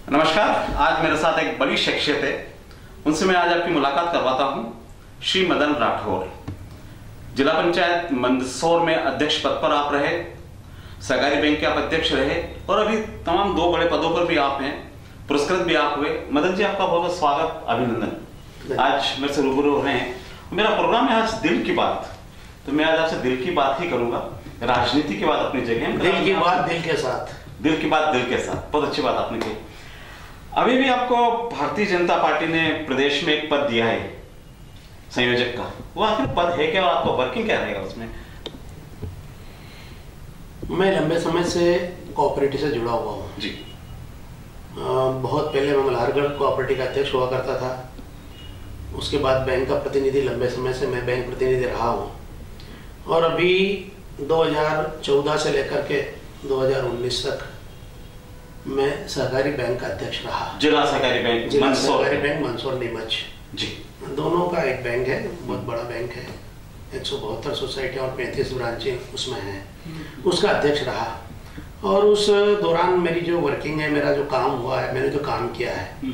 नमस्कार। आज मेरे साथ एक बड़ी शख्सियत है, उनसे मैं आज आपकी मुलाकात करवाता हूं। श्री मदन राठौर, जिला पंचायत मंदसौर में अध्यक्ष पद पर आप रहे, सहकारी बैंक के आप अध्यक्ष रहे और अभी तमाम दो बड़े पदों पर भी आप हैं, पुरस्कृत भी आप हुए। मदन जी, आपका बहुत बहुत स्वागत, अभिनंदन। आज मेरे से रूबरू हो रहे हैं। मेरा प्रोग्राम है आज दिल की बात, तो मैं आज आपसे दिल की बात ही करूंगा। राजनीति की बात अपनी जगह, दिल की बात दिल के साथ, दिल की बात दिल के साथ। बहुत अच्छी बात आपने की। अभी भी आपको भारतीय जनता पार्टी ने प्रदेश में एक पद दिया है संयोजक का, वो आखिर पद है क्या और आपका वर्किंग क्या रहेगा उसमें? मैं लंबे समय से कोऑपरेटिव से जुड़ा हुआ हूँ जी। बहुत पहले मैं मल्हारगढ़ कोऑपरेटिव का अध्यक्ष हुआ करता था। उसके बाद बैंक का प्रतिनिधि, लंबे समय से मैं बैंक प्रतिनिधि रहा हूँ और अभी 2014 से लेकर के 2019 तक मैं सहकारी बैंक का अध्यक्ष रहा। जिला सहकारी बैंक सहकारी बैंक मंदसौर नीमच जी, दोनों का एक बैंक है, बहुत बड़ा बैंक है। 172 सोसाइटी और 35 ब्रांचें उसमें हैं, उसका अध्यक्ष रहा। और उस दौरान मेरी जो वर्किंग है, मेरा जो काम हुआ है, मैंने जो काम किया है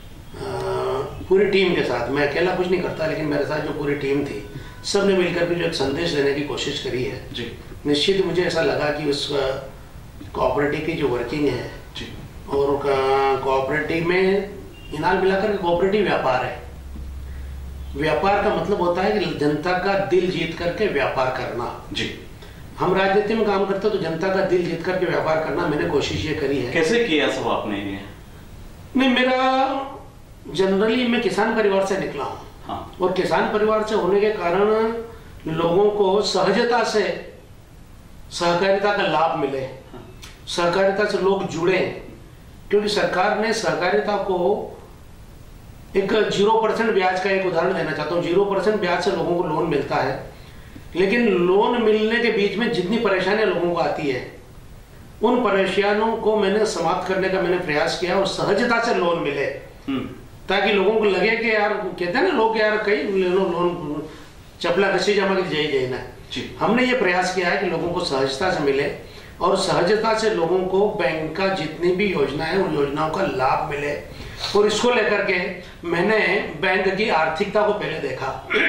पूरी टीम के साथ, मैं अकेला कुछ नहीं करता, लेकिन मेरे साथ जो पूरी टीम थी, सब ने मिलकर के जो एक संदेश देने की कोशिश करी है जी। निश्चित मुझे ऐसा लगा कि उस कोऑपरेटिव की जो वर्किंग है जी। और कोऑपरेटिव में इनाल मिलाकर कोऑपरेटिव व्यापार है। व्यापार का मतलब होता है कि जनता का दिल जीत करके व्यापार करना जी। हम राजनीति में काम करते तो जनता का दिल जीत करके व्यापार करना, मैंने कोशिश ये करी है। कैसे किया सब आपने ये? नहीं, मेरा जनरली मैं किसान परिवार से निकला हूँ। हाँ। और किसान परिवार से होने के कारण लोगों को सहजता से सहकारिता का लाभ मिले, सहकारिता से लोग जुड़े, क्योंकि सरकार ने सहकारिता को एक 0% ब्याज का एक उदाहरण देना चाहता हूँ। 0% ब्याज से लोगों को लोन मिलता है, लेकिन लोन मिलने के बीच में जितनी परेशानियां लोगों को आती है, उन परेशानियों को मैंने समाप्त करने का मैंने प्रयास किया और सहजता से लोन मिले, ताकि लोगों को लगे कि यार, कहते हैं ना लोग, यार कई लोन चपला कसी जमा के जय जय ना। हमने ये प्रयास किया है कि लोगों को सहजता से मिले और सहजता से लोगों को बैंक का जितनी भी योजना है उन योजनाओं का लाभ मिले। और इसको लेकर के मैंने बैंक की आर्थिकता को पहले देखा।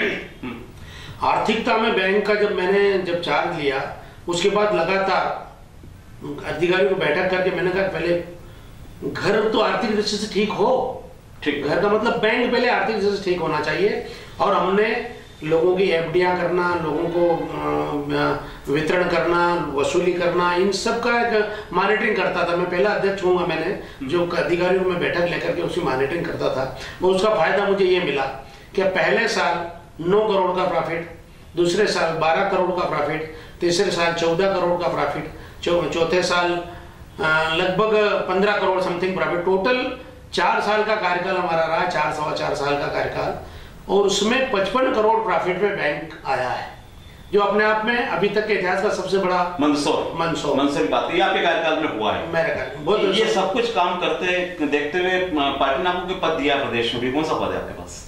आर्थिकता में बैंक का जब चार्ज लिया, उसके बाद लगातार अधिकारियों को बैठक करके मैंने कहा पहले घर तो आर्थिक दृष्टि से ठीक हो, ठीक, घर का मतलब बैंक पहले आर्थिक दृष्टि से ठीक होना चाहिए। और हमने लोगों की एफडीआं करना, लोगों को वितरण करना, वसूली करना, इन सब का एक मॉनिटरिंग करता था। मैं पहला अध्यक्ष हूँगा, मैंने जो अधिकारियों में बैठक लेकर के उसकी मॉनिटरिंग करता था। और उसका फायदा मुझे ये मिला कि पहले साल 9 करोड़ का प्रॉफिट, दूसरे साल 12 करोड़ का प्रॉफिट, तीसरे साल 14 करोड़ का प्रॉफिट, चौथे साल लगभग 15 करोड़ समथिंग प्रॉफिट। टोटल 4 साल का कार्यकाल हमारा रहा, 4 साल का कार्यकाल, और उसमें 55 करोड़ प्रॉफिट में बैंक आया है, जो अपने आप में अभी तक के इतिहास का सबसे बड़ा मंदसौर बात है, आपके कार्यकाल में हुआ है। मेरे कार्यकाल बहुत ये सब कुछ काम करते देखते हुए पार्टी ने आपको पद दिया प्रदेश में भी, कौन सा पद है आपके पास?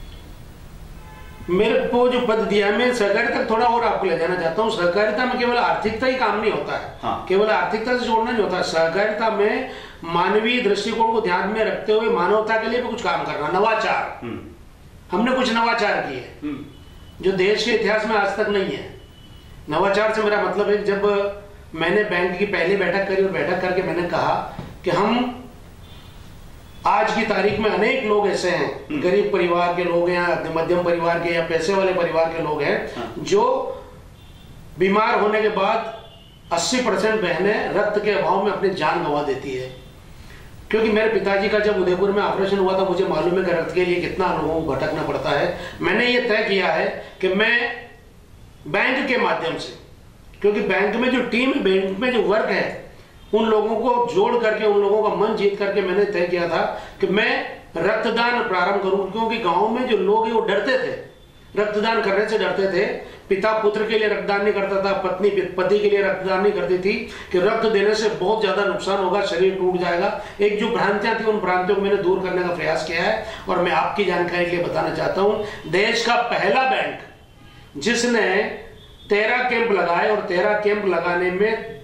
मेरे को जो पद दिया, मैं सहकारिता थोड़ा और आपको ले जाना चाहता हूँ। सहकारिता में केवल आर्थिकता ही काम नहीं होता है। हाँ। केवल आर्थिकता से जोड़ना नहीं होता। सहकारिता में मानवीय दृष्टिकोण को ध्यान में रखते हुए मानवता के लिए भी कुछ काम करना, नवाचार। हमने कुछ नवाचार किए जो देश के इतिहास में आज तक नहीं है। नवाचार से मेरा मतलब है, जब मैंने बैंक की पहली बैठक करी और बैठक करके मैंने कहा कि हम आज की तारीख में अनेक लोग ऐसे हैं, गरीब परिवार के लोग हैं, मध्यम परिवार के या पैसे वाले परिवार के लोग हैं, जो बीमार होने के बाद 80% बहनें रक्त के अभाव में अपनी जान गंवा देती है। क्योंकि मेरे पिताजी का जब उदयपुर में ऑपरेशन हुआ था, मुझे मालूम है कि रक्त के लिए कितना लोगों को भटकना पड़ता है। मैंने ये तय किया है कि मैं बैंक के माध्यम से, क्योंकि बैंक में जो टीम, बैंक में जो वर्क है, उन लोगों को जोड़ करके, उन लोगों का मन जीत करके मैंने तय किया था कि मैं रक्तदान प्रारंभ करूं। क्योंकि गांव में जो लोग हैं वो डरते थे, रक्तदान करने से डरते थे। पिता पुत्र के लिए रक्तदान नहीं करता था, पत्नी पति के लिए रक्तदान नहीं करती थी कि रक्त देने से बहुत ज्यादा नुकसान होगा, शरीर टूट जाएगा। एक जो भ्रांतियां थी, उन भ्रांतियों को मैंने दूर करने का प्रयास किया है। और मैं आपकी जानकारी के लिए बताना चाहता हूं, देश का पहला बैंक जिसने 13 कैंप लगाए और 13 कैंप लगाने में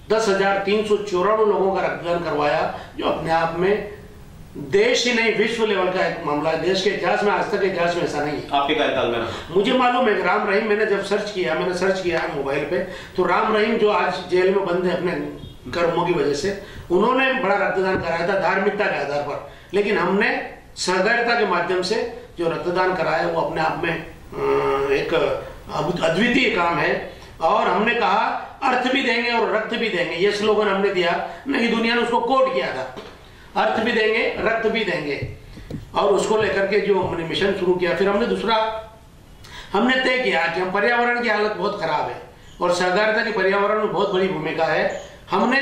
10,394 लोगों का रक्तदान करवाया, जो अपने आप में देश ही नहीं विश्व लेवल का एक मामला है। देश के इतिहास में, आज तक के इतिहास में ऐसा नहीं है। आपके कार्यकाल में मुझे मालूम है कि राम रहीम, मैंने जब सर्च किया, मैंने सर्च किया है मोबाइल पे, तो राम रहीम जो आज जेल में बंद है अपने कर्मों की वजह से, उन्होंने बड़ा रक्तदान कराया था धार्मिकता के आधार पर। लेकिन हमने सहकारिता के माध्यम से जो रक्तदान कराया वो अपने आप में एक अद्वितीय काम है। और हमने कहा अर्थ भी देंगे और रक्त भी देंगे, ये स्लोगन हमने दिया। नई दुनिया ने उसको कोट किया था, अर्थ भी देंगे रक्त भी देंगे, और उसको लेकर के जो हमने मिशन शुरू किया। फिर हमने दूसरा हमने तय किया कि हम पर्यावरण की हालत बहुत खराब है और सहकारिता की पर्यावरण में बहुत बड़ी भूमिका है। हमने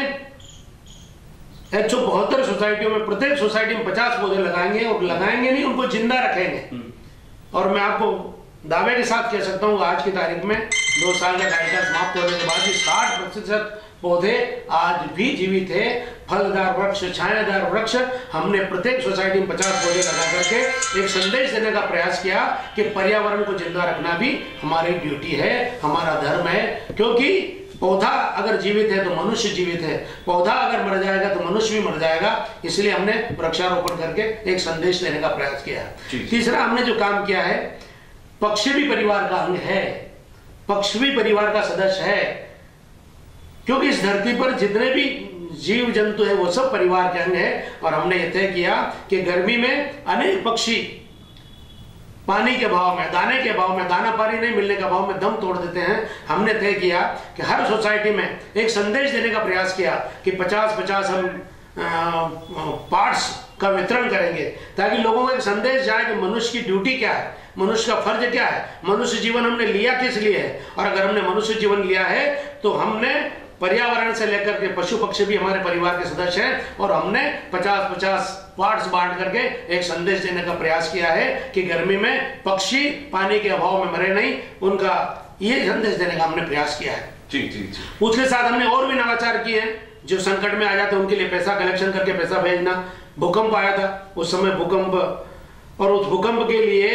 172 सोसाइटियों में, प्रत्येक सोसाइटी में 50 पौधे लगाएंगे, और लगाएंगे नहीं, उनको जिंदा रखेंगे। और मैं आपको दावे के साथ कह सकता हूँ आज की तारीख में 2 साल का कार्यकाल समाप्त होने के बाद 60% पौधे आज भी जीवित है। फलदार वृक्ष, छायादार वृक्ष, हमने प्रत्येक सोसाइटी में 50 पौधे लगा करके एक संदेश देने का प्रयास किया कि पर्यावरण को जिंदा रखना भी हमारी ड्यूटी है, हमारा धर्म है। क्योंकि पौधा अगर जीवित है तो मनुष्य जीवित है, पौधा अगर मर जाएगा तो मनुष्य भी मर जाएगा। इसलिए हमने वृक्षारोपण करके एक संदेश देने का प्रयास किया। तीसरा हमने जो काम किया है, पक्षी भी परिवार का अंग है, पक्षी भी परिवार का सदस्य है। क्योंकि इस धरती पर जितने भी जीव जंतु है वो सब परिवार के अंग है। और हमने ये तय किया कि गर्मी में अनेक पक्षी पानी के अभाव में, दाने के अभाव में, दाना पानी नहीं मिलने के अभाव में दम तोड़ देते हैं। हमने तय किया कि हर सोसाइटी में एक संदेश देने का प्रयास किया कि 50-50 हम पार्ट्स का वितरण करेंगे, ताकि लोगों को एक संदेश जाए कि मनुष्य की ड्यूटी क्या है, मनुष्य का फर्ज क्या है, मनुष्य जीवन हमने लिया किस लिए है। और अगर हमने मनुष्य जीवन लिया है तो हमने पर्यावरण से लेकर के पशु पक्षी भी हमारे परिवार के सदस्य हैं। और हमने 50-50 पार्ट्स बांट करके एक संदेश देने का प्रयास किया है कि गर्मी में पक्षी पानी के अभाव में मरे नहीं, उनका ये संदेश देने का हमने प्रयास किया है। जी जी जी। उसके साथ हमने और भी नवाचार किए हैं। जो संकट में आ जाते उनके लिए पैसा कलेक्शन करके पैसा भेजना। भूकंप आया था उस समय, भूकंप, और उस भूकंप के लिए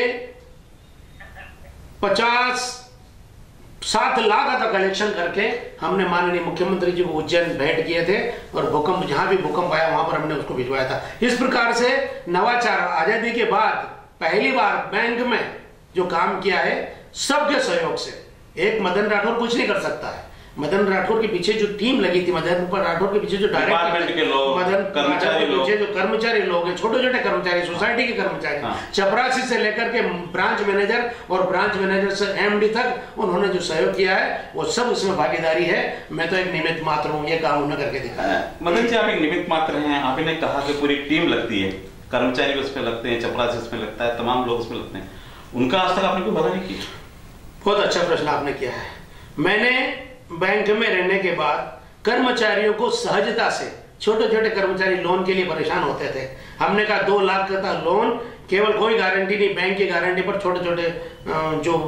7 लाख का कलेक्शन करके हमने माननीय मुख्यमंत्री जी को उज्जैन भेंट किए थे। और भूकंप, जहां भी भूकंप आया वहां पर हमने उसको भिजवाया था। इस प्रकार से नवाचार, आजादी के बाद पहली बार बैंक में जो काम किया है सबके सहयोग से। एक मदन राठौर कुछ नहीं कर सकता है। मदन राठौर के पीछे जो टीम लगी थी, मदन राठौर के पीछे जो डिपार्टमेंट के लोग, कर्मचारी लोग, जो कर्मचारी लोग हैं, छोटे छोटे कर्मचारी, सोसाइटी के कर्मचारी, चपरासी से लेकर के ब्रांच मैनेजर और ब्रांच मैनेजर से एमडी तक, उन्होंने जो सहयोग किया है वो सब उसमें भागीदारी है। मैं तो एक निमित्त मात्र हूँ, ये काम उन्होंने करके दिखाया। मदन जी, आप एक निमित्त मात्र हैं। आपने कहा कि पूरी टीम लगती है, कर्मचारी उसमें लगते हैं, चपरासी उसमें लगता है, तमाम लोग उसमें लगते हैं, उनका आज तक आपने कोई मदद नहीं की? बहुत अच्छा प्रश्न आपने किया है। मैंने बैंक में रहने के बाद कर्मचारियों को सहजता से, छोटे छोटे कर्मचारी लोन के लिए परेशान होते थे, हमने कहा 2 लाख का लोन, केवल कोई गारंटी नहीं, बैंक की गारंटी पर छोटे छोटे जो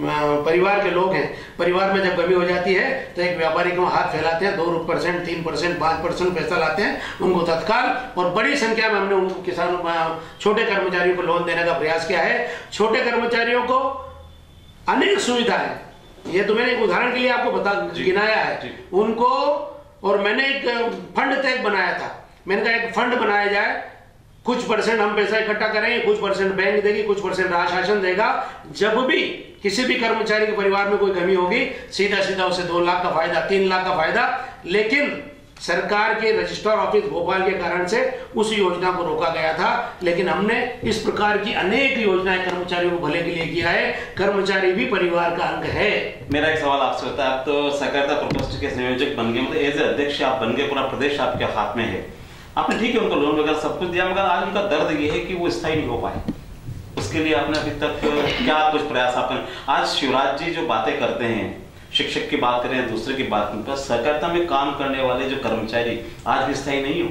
परिवार के लोग हैं, परिवार में जब कमी हो जाती है तो एक व्यापारी को हाथ फैलाते हैं, 2%, 3%, 5% पैसा लाते हैं उनको तत्काल। और बड़ी संख्या में हमने उनको किसानों, छोटे कर्मचारियों को लोन देने का प्रयास किया है। छोटे कर्मचारियों को अनेक सुविधाएं, ये तो मैंने एक उदाहरण के लिए आपको गिनाया है उनको। और मैंने एक फंड तय बनाया था, मैंने कहा एक फंड बनाया जाए, कुछ % हम पैसा इकट्ठा करेंगे, कुछ % बैंक देगी, कुछ % राज्य शासन देगा। जब भी किसी भी कर्मचारी के परिवार में कोई कमी होगी, सीधा सीधा उसे 2 लाख का फायदा, 3 लाख का फायदा। लेकिन सरकार के रजिस्ट्रार ऑफिस भोपाल के कारण से उस योजना को रोका गया था। लेकिन हमने इस प्रकार की अनेक योजनाएं कर्मचारियों को भले के लिए किया है। कर्मचारी भी परिवार का अंग है। मेरा एक सवाल आपसे होता है, आप तो सहकारिता प्रकोष्ठ के संयोजक बन गए, मतलब एज अध्यक्ष आप बन गए, पूरा प्रदेश आपके हाथ में है। आपने ठीक है उनको लोन वगैरह सब कुछ दिया, मगर आज उनका दर्द ये है कि वो स्थायी नहीं हो पाए। उसके लिए आपने अभी तक क्या कुछ प्रयास आपने? आज शिवराज जी जो बातें करते हैं, शिक्षक की बात करें, दूसरे की बात करें, सहकारिता में काम करने वाले जो कर्मचारी आज भी स्थायी नहीं हो।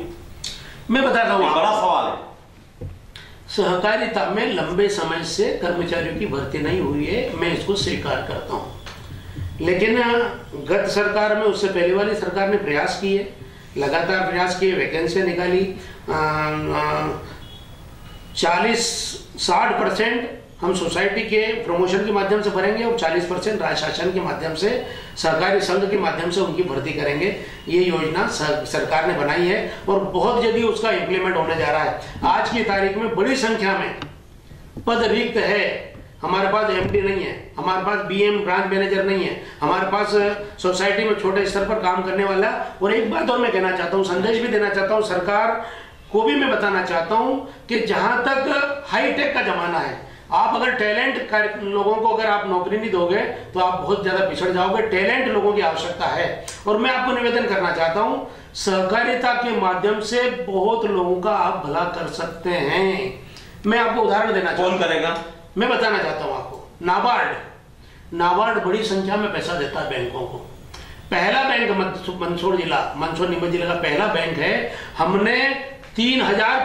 मैं बताता हूँ, बड़ा सवाल है। सहकारिता में लंबे समय से कर्मचारियों की भर्ती नहीं हुई है, मैं इसको स्वीकार करता हूँ। लेकिन गत सरकार में, उससे पहले वाली सरकार ने प्रयास किए, लगातार प्रयास किए, वैकेंसी निकाली। 40-60% हम सोसाइटी के प्रमोशन के माध्यम से भरेंगे और 40% राज्य शासन के माध्यम से, सहकारी संघ के माध्यम से उनकी भर्ती करेंगे। ये योजना सरकार ने बनाई है और बहुत जल्दी उसका इम्प्लीमेंट होने जा रहा है। आज की तारीख में बड़ी संख्या में पद रिक्त है। हमारे पास एमडी नहीं है, हमारे पास बीएम ब्रांच मैनेजर नहीं है, हमारे पास सोसाइटी में छोटे स्तर पर काम करने वाला। और एक बात और मैं कहना चाहता हूँ, संदेश भी देना चाहता हूँ, सरकार को भी मैं बताना चाहता हूँ कि जहां तक हाईटेक का जमाना है, आप अगर टैलेंट लोगों को अगर आप नौकरी नहीं दोगे तो आप बहुत ज्यादा पिछड़ जाओगे। टैलेंट लोगों की आवश्यकता है। और मैं आपको निवेदन करना चाहता हूं, सहकारिता के माध्यम से बहुत लोगों का आप भला कर सकते हैं। मैं आपको उदाहरण देना चाहता हूं। कौन करेगा? मैं बताना चाहता हूं आपको। नाबार्ड बड़ी संख्या में पैसा देता है बैंकों को। पहला बैंक मंदसौर नीमच जिले का पहला बैंक है। हमने 3000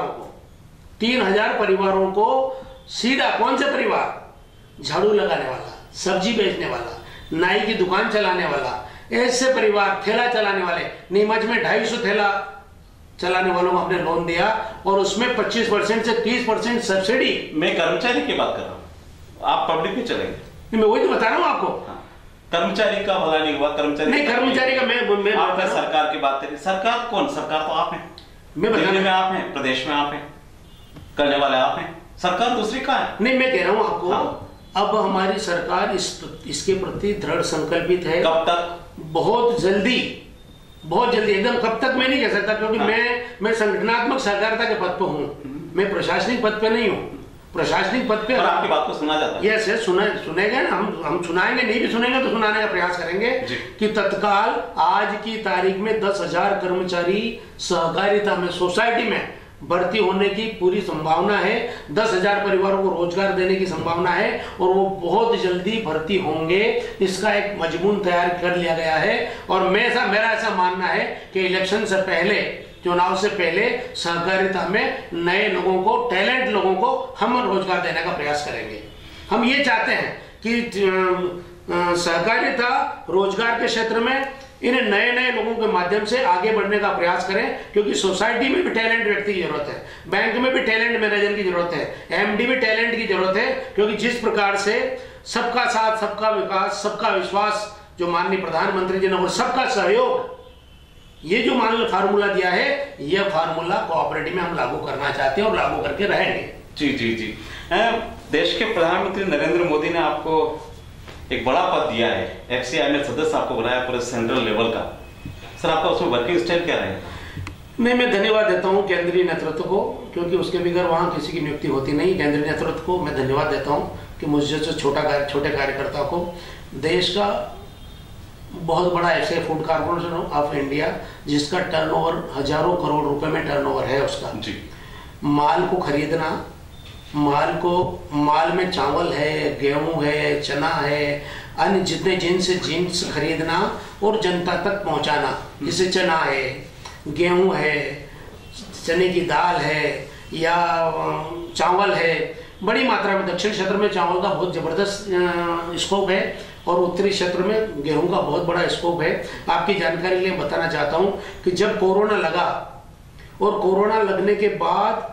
परिवारों को सीधा, कौन से परिवार? झाड़ू लगाने वाला, सब्जी बेचने वाला, नाई की दुकान चलाने वाला, ऐसे परिवार, ठेला चलाने वाले, नीमच में 250 ठेला चलाने वालों को हमने लोन दिया और उसमें 25% से 30% सब्सिडी। मैं कर्मचारी की बात कर रहा हूँ, आप पब्लिक में चलेंगे। मैं वही तो बता रहा हूँ आपको। कर्मचारी का भला नहीं हुआ, कर्मचारी नहीं, कर्मचारी का मैं आपने सरकार की बात करी। सरकार कौन? सरकार तो आप हैं, दिल्ली में आप हैं, प्रदेश में आप हैं, करने वाले आप हैं। सरकार दूसरी का है। नहीं, मैं कह रहा हूं आपको, अब हमारी सरकार इसके प्रति दृढ़ संकल्पित है। कब तक? बहुत जल्दी एकदम। कब तक मैं नहीं कह सकता, क्योंकि मैं संगठनात्मक सहकारिता के पद पे हूँ, मैं प्रशासनिक पद पे नहीं हूँ। प्रशासनिक पद पे आपकी बात को सुना जाता है। यस, सुनेगा ना, हम सुनाएंगे, नहीं भी सुनेंगे तो सुनाने का प्रयास करेंगे कि तत्काल आज की तारीख में 10,000 कर्मचारी सहकारिता में, सोसाइटी में भर्ती होने की पूरी संभावना है। 10,000 परिवारों को रोजगार देने की संभावना है और वो बहुत जल्दी भर्ती होंगे। इसका एक मजमून तैयार कर लिया गया है और मेरा ऐसा मानना है कि इलेक्शन से पहले, चुनाव से पहले सहकारिता में नए लोगों को, टैलेंट लोगों को हम रोजगार देने का प्रयास करेंगे। हम ये चाहते हैं कि सहकारिता रोजगार के क्षेत्र में इन नए लोगों के माध्यम से आगे बढ़ने का प्रयास करें, क्योंकि सोसाइटी में भी टैलेंट व्यक्ति की जरूरत है, बैंक में भी टैलेंट मैनेजर की जरूरत है, एमडी भी टैलेंट की जरूरत है। क्योंकि जिस प्रकार से सबका साथ, सबका विकास, सबका विश्वास जो माननीय प्रधानमंत्री जी ने, वो सबका सहयोग, ये जो मान फार्मूला दिया है, यह फार्मूला कोऑपरेटिव में हम लागू करना चाहते हैं और लागू करके रहेंगे। जी। देश के प्रधानमंत्री नरेंद्र मोदी ने आपको एक बड़ा पद दिया है, एफसीआई में सदस्य आपको बनाया पूरे सेंट्रल लेवल का। सर, आपका उसमें वर्किंग स्टाइल क्या रहेगा? नहीं, मैं धन्यवाद देता हूं केंद्रीय नेतृत्व को, क्योंकि उसके बगैर वहां किसी की नियुक्ति होती नहीं। केंद्रीय नेतृत्व को मैं धन्यवाद देता हूं कि मुझे जो छोटे कार्यकर्ता को देश का बहुत बड़ा ऐसे फूड कॉर्पोरेशन ऑफ इंडिया, जिसका टर्नओवर हजारों करोड़ रुपए में टर्नओवर है, उसका माल को खरीदना, माल में चावल है, गेहूं है, चना है, अन्य जितने जिन्स खरीदना और जनता तक पहुंचाना। जैसे चना है, गेहूं है, चने की दाल है या चावल है, बड़ी मात्रा में दक्षिण क्षेत्र में चावल का बहुत जबरदस्त स्कोप है और उत्तरी क्षेत्र में गेहूं का बहुत बड़ा स्कोप है। आपकी जानकारी के लिए बताना चाहता हूं कि जब कोरोना लगा और कोरोना लगने के बाद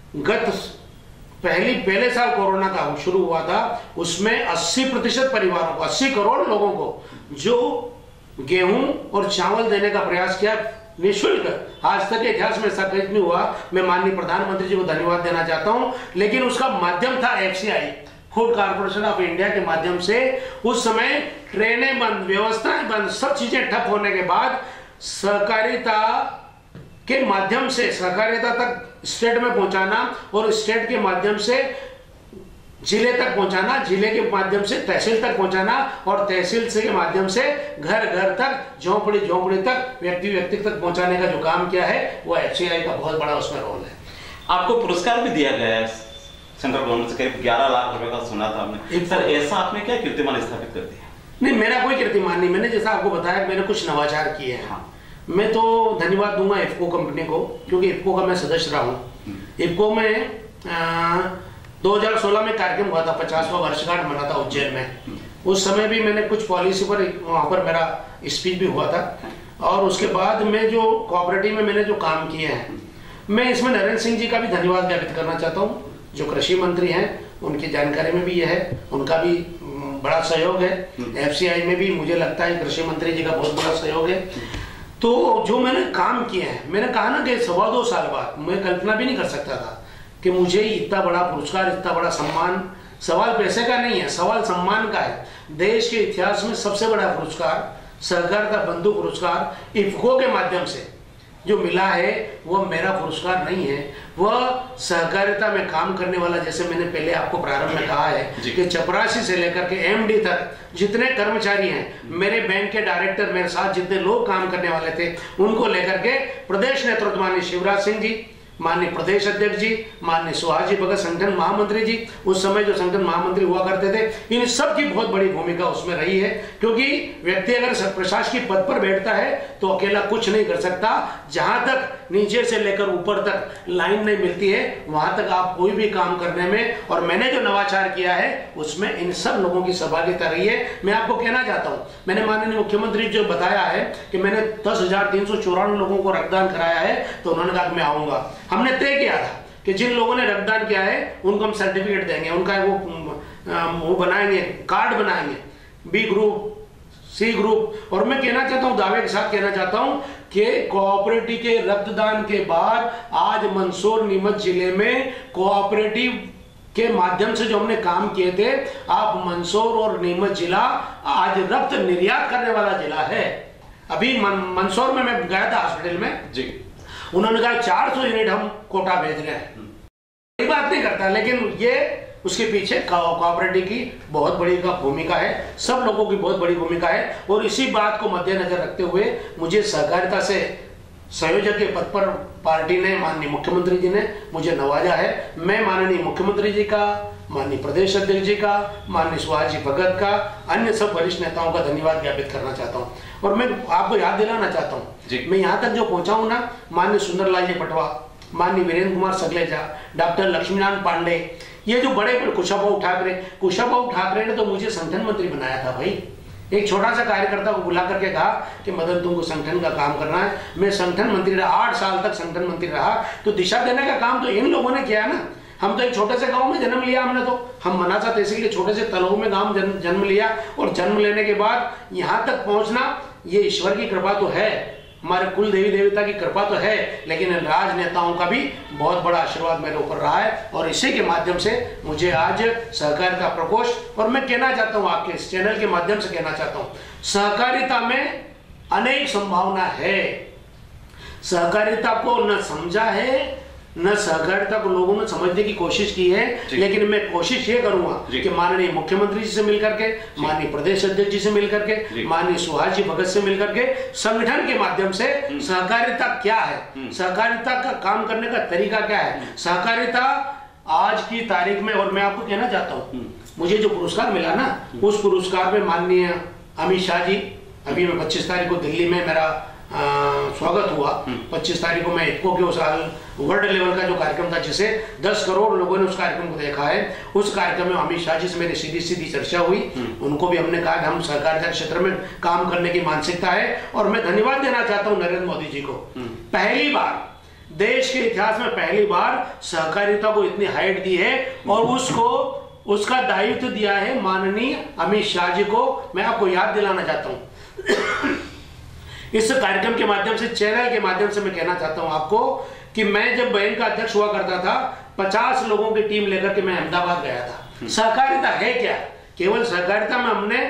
पहले साल कोरोना का शुरू हुआ था, उसमें 80% परिवारों को, 80 करोड़ लोगों को जो गेहूं और चावल देने का प्रयास किया निःशुल्क। आज तक के इतिहास में ऐसा कहीं नहीं हुआ। मैं माननीय प्रधानमंत्री जी को धन्यवाद देना चाहता हूं, लेकिन उसका माध्यम था FCI, food corporation of India के माध्यम से। उस समय ट्रेनें बंद, व्यवस्थाएं बंद, सब चीजें ठप होने के बाद सहकारिता के माध्यम से सहकारिता तक स्टेट में पहुंचाना और स्टेट के माध्यम से जिले तक पहुंचाना, जिले के माध्यम से तहसील तक पहुंचाना और तहसील से के माध्यम से घर घर तक, झोंपड़ी तक, व्यक्ति तक पहुंचाने का जो काम किया है, वो एफसीआई का बहुत बड़ा उसमें रोल है। आपको पुरस्कार भी दिया गया है सेंट्रल गवर्नमेंट से, करीब 11 लाख रुपए का सुना था हमने। सर, ऐसा आपने क्या कीर्तिमान स्थापित कर दिया? नहीं, मेरा कोई कीर्तिमान नहीं। मैंने जैसा आपको बताया, मैंने कुछ नवाचार किए हैं। मैं तो धन्यवाद दूंगा इफको कंपनी को, क्योंकि इफको का मैं सदस्य रहा हूँ। इफको में 2016 में कार्यक्रम हुआ था, 50वां वर्षगांठ मना था उज्जैन में। उस समय भी मैंने कुछ पॉलिसी पर वहां पर मेरा स्पीच भी हुआ था। और उसके बाद में जो कोऑपरेटिव में मैंने जो काम किए हैं, मैं इसमें नरेंद्र सिंह जी का भी धन्यवाद ज्ञापित करना चाहता हूँ, जो कृषि मंत्री हैं उनकी जानकारी में भी यह है, उनका भी बड़ा सहयोग है। FCI में भी मुझे लगता है कृषि मंत्री जी का बहुत बड़ा सहयोग है। तो जो मैंने काम किए हैं, मैंने कहा ना कि 2.25 साल बाद मैं कल्पना भी नहीं कर सकता था कि मुझे इतना बड़ा पुरस्कार, इतना बड़ा सम्मान, सवाल पैसे का नहीं है, सवाल सम्मान का है। देश के इतिहास में सबसे बड़ा पुरस्कार सहकारिता बंधु पुरस्कार इफ्को के माध्यम से जो मिला है वह मेरा पुरस्कार नहीं है, वह सहकारिता में काम करने वाला, जैसे मैंने पहले आपको प्रारंभ में कहा है कि चपरासी से लेकर के MD तक जितने कर्मचारी हैं, मेरे बैंक के डायरेक्टर, मेरे साथ जितने लोग काम करने वाले थे, उनको लेकर के प्रदेश नेतृत्व माननीय शिवराज सिंह जी, माननीय प्रदेश अध्यक्ष जी, माननीय सुहास जी भगत संगठन महामंत्री जी, उस समय जो संगठन महामंत्री हुआ करते थे, इन सब की बहुत बड़ी भूमिका उसमें रही है। क्योंकि व्यक्ति अगर प्रशासकीय पद पर बैठता है तो अकेला कुछ नहीं कर सकता। जहां तक नीचे से लेकर ऊपर तक लाइन नहीं मिलती है, वहां तक आप कोई भी काम करने में, और मैंने जो नवाचार किया है उसमें इन सब लोगों की सहभागिता रही है। मैं आपको कहना चाहता हूं, मैंने माननीय मुख्यमंत्री जो बताया है कि मैंने 10,394 लोगों को रक्तदान कराया है, तो उन्होंने कहा मैं आऊंगा। हमने तय किया था कि जिन लोगों ने रक्तदान किया है उनको हम सर्टिफिकेट देंगे, उनका वो बनाएंगे, कार्ड बनाएंगे, B ग्रुप, C ग्रुप। और मैं कहना चाहता हूं, दावे के साथ कहना चाहता हूं कि कोऑपरेटिव के रक्तदान के बाद आज मंदसौर नीमच जिले में कोऑपरेटिव के माध्यम से जो हमने काम किए थे, आप मंदसौर और नीमच जिला आज रक्त निर्यात करने वाला जिला है। अभी मंदसौर में मैं गया था हॉस्पिटल में जी, उन्होंने कहा 400 यूनिट हम कोटा भेज रहे हैं। कोई बात नहीं करता, लेकिन ये उसके पीछे कोऑपरेटिव की बहुत बड़ी भूमिका है, सब लोगों की बहुत बड़ी भूमिका है। और इसी बात को मद्देनजर रखते हुए मुझे सहकारिता से संयोजक के पद पर पार्टी ने, माननीय मुख्यमंत्री जी ने मुझे नवाजा है। मैं माननीय मुख्यमंत्री जी का, माननीय प्रदेश अध्यक्ष जी का, माननीय सुहास जी भगत का, अन्य सब वरिष्ठ नेताओं का धन्यवाद ज्ञापित करना चाहता हूँ। और मैं आपको याद दिलाना चाहता हूँ, मैं यहाँ तक जो पहुंचा हूँ ना, माननीय सुंदरलाल जी पटवा, माननीय वीरेंद्र कुमार सगलेजा, डॉक्टर लक्ष्मीनारायण पांडे, ये जो बड़े कुशाभाऊ ठाकरे ने तो मुझे संगठन मंत्री बनाया था भाई। एक छोटा सा कार्यकर्ता को बुला करके कहा कि मदन तुमको संगठन का काम करना है। मैं संगठन मंत्री रहा, 8 साल तक संगठन मंत्री रहा। तो दिशा देने का काम तो इन लोगों ने किया ना। हम तो एक छोटे से गांव में जन्म लिया, हमने तो, हम मनासा तहसील के छोटे से तलों में गांव जन्म लिया, और जन्म लेने के बाद यहाँ तक पहुंचना, ये ईश्वर की कृपा तो है, हमारे कुल देवी देवता की कृपा तो है, लेकिन राजनेताओं का भी बहुत बड़ा आशीर्वाद मेरे ऊपर रहा है। और इसी के माध्यम से मुझे आज सहकारिता प्रकोष्ठ, और मैं कहना चाहता हूँ आपके इस चैनल के माध्यम से कहना चाहता हूँ, सहकारिता में अनेक संभावना है। सहकारिता को न समझा है, न सहकारिता को लोगों ने समझने की कोशिश की है, लेकिन मैं कोशिश ये करूंगा कि माननीय मुख्यमंत्री जी से मिलकर के, माननीय प्रदेश अध्यक्ष जी से मिलकर के, माननीय सुहास जी भगत से मिलकर के, संगठन के माध्यम से सहकारिता क्या है, सहकारिता का काम करने का तरीका क्या है, सहकारिता आज की तारीख में। और मैं आपको कहना चाहता हूँ, मुझे जो पुरस्कार मिला ना, उस पुरस्कार में माननीय अमित शाह जी, अभी मैं 25 तारीख को दिल्ली में मेरा स्वागत हुआ। 25 तारीख को मैं इफ्को के उस वर्ल्ड लेवल का जो कार्यक्रम था, जिसे 10 करोड़ लोगों ने उस कार्यक्रम को देखा है, उस कार्यक्रम में अमित शाह जी से मेरी सीधी चर्चा हुई। उनको भी हमने कहा कि हम सहकारिता क्षेत्र में काम करने की मानसिकता है। और मैं धन्यवाद देना चाहता हूँ नरेंद्र मोदी जी को, पहली बार देश के इतिहास में पहली बार सहकारिता को इतनी हाइट दी है, और उसका दायित्व दिया है माननीय अमित शाह जी को। मैं आपको याद दिलाना चाहता हूँ इस कार्यक्रम के माध्यम से, चैनल के माध्यम से मैं कहना चाहता हूं आपको कि मैं जब बैंक का अध्यक्ष हुआ करता था, 50 लोगों की टीम लेकर के मैं अहमदाबाद गया था। सहकारिता है क्या? केवल सहकारिता में हमने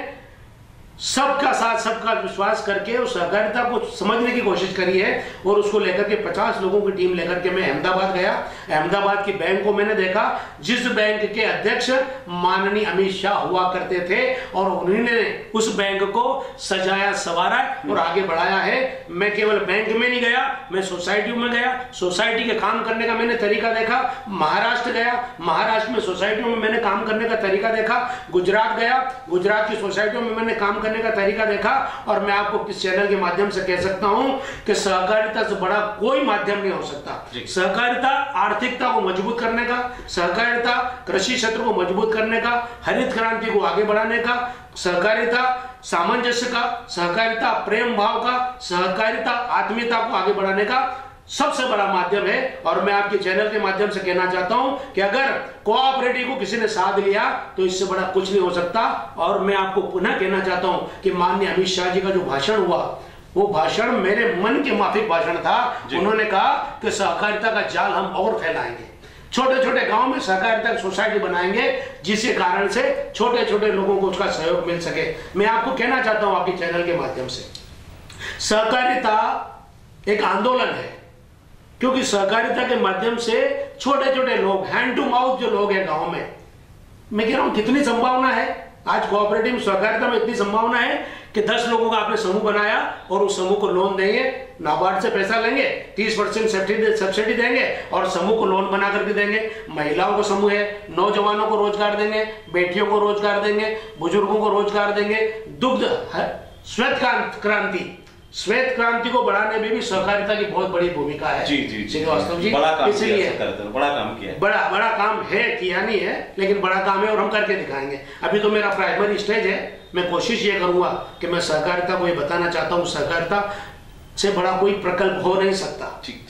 सबका साथ, सबका विश्वास करके उस सहकारिता को समझने की कोशिश करी है, और उसको लेकर के 50 लोगों की टीम लेकर के मैं अहमदाबाद गया। अहमदाबाद की बैंक को मैंने देखा, जिस बैंक के अध्यक्ष माननीय अमित शाह हुआ करते थे, और उन्होंने उस बैंक को सजाया संवारा और आगे बढ़ाया है। मैं केवल बैंक में नहीं गया, मैं सोसाइटियों में गया, सोसाइटी के काम करने का मैंने तरीका देखा। महाराष्ट्र गया, महाराष्ट्र में सोसाइटियों में मैंने काम करने का तरीका देखा। गुजरात गया, गुजरात की सोसाइटियों में मैंने काम करने का तरीका देखा। और मैं आपको किस चैनल के माध्यम से कह सकता हूं कि सहकारिता से बड़ा कोई माध्यम नहीं हो सकता। सहकारिता आर्थिकता को मजबूत करने का, सहकारिता कृषि क्षेत्र को मजबूत करने का, हरित क्रांति को आगे बढ़ाने का, सहकारिता सामंजस्य का, सहकारिता प्रेम भाव का, सहकारिता आत्मीयता को आगे बढ़ाने का सबसे बड़ा माध्यम है। और मैं आपके चैनल के माध्यम से कहना चाहता हूं कि अगर कोऑपरेटिव को किसी ने साथ लिया तो इससे बड़ा कुछ नहीं हो सकता। और मैं आपको पुनः कहना चाहता हूं कि माननीय अमित शाह जी का जो भाषण हुआ, वो भाषण मेरे मन के माफिक भाषण था। उन्होंने कहा कि सहकारिता का जाल हम और फैलाएंगे, छोटे छोटे गांव में सहकारिता की सोसाइटी बनाएंगे, जिसके कारण से छोटे छोटे लोगों को उसका सहयोग मिल सके। मैं आपको कहना चाहता हूं आपके चैनल के माध्यम से, सहकारिता एक आंदोलन है, क्योंकि सहकारिता के माध्यम से छोटे छोटे लोग, हैंड टू माउथ जो लोग हैं गांव में, मैं कह रहा हूं कितनी संभावना है आज कोऑपरेटिव सहकारिता में। इतनी संभावना है कि 10 लोगों का आपने समूह बनाया और उस समूह को लोन देंगे, नाबार्ड से पैसा लेंगे, 30% सब्सिडी देंगे और समूह को लोन बना करके देंगे। महिलाओं को समूह है, नौजवानों को रोजगार देंगे, बेटियों को रोजगार देंगे, बुजुर्गों को रोजगार देंगे। दुग्ध श्वेत क्रांति को बढ़ाने में भी सहकारिता की बहुत बड़ी भूमिका है। जी जी श्रीवास्तव जी, बड़ा काम इसलिए बड़ा काम किया है। बड़ा काम है, किया नहीं है, लेकिन बड़ा काम है और हम करके दिखाएंगे। अभी तो मेरा प्राइमरी स्टेज है, मैं कोशिश ये करूंगा कि मैं सहकारिता को ये बताना चाहता हूँ, सहकारिता से बड़ा कोई प्रकल्प हो नहीं सकता।